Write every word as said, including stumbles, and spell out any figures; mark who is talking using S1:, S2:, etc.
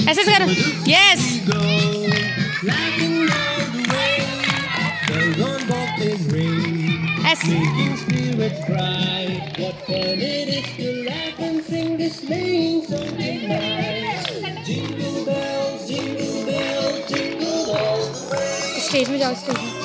S1: ऐसे ऐसे करो. Yes. Yes.
S2: Making spirits bright. What fun it is to laugh and sing this sleighing song tonight. Jingle bells, jingle bells, jingle all the way.
S1: Stage में जाओ, stage में.